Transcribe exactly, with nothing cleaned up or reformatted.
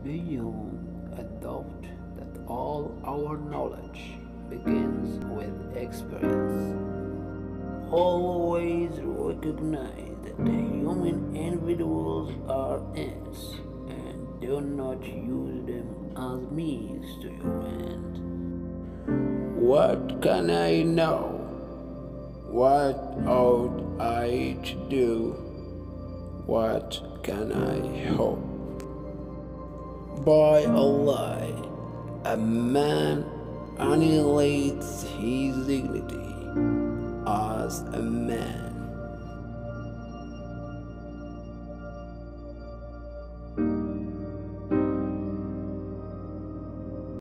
Do you adopt that all our knowledge begins with experience? Always recognize that the human individuals are ends and do not use them as means to your end. What can I know? What ought I to do? What can I hope? By a lie, a man annihilates his dignity as a man.